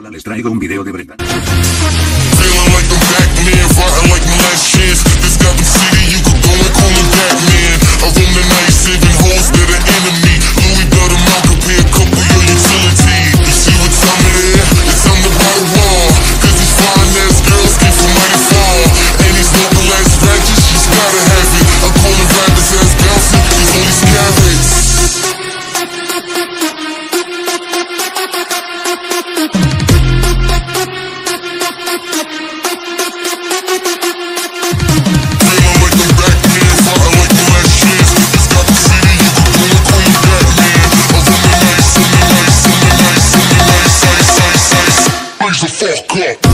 Hola, les traigo un video de Brenda. Feeling like I'm Batman, fighting like my last chance. This Gotham City, you could go and call me Batman. I roam the night, saving hoes that are enemy. Louis belt them out, compare a couple your utility. You see what time it is? It's time to buy the wall. Cause these fine ass girls came from mighty far. And these local ass ratchets, she's gotta have it. I call them rappers ass bouncing, these all these carrots. The fuck up.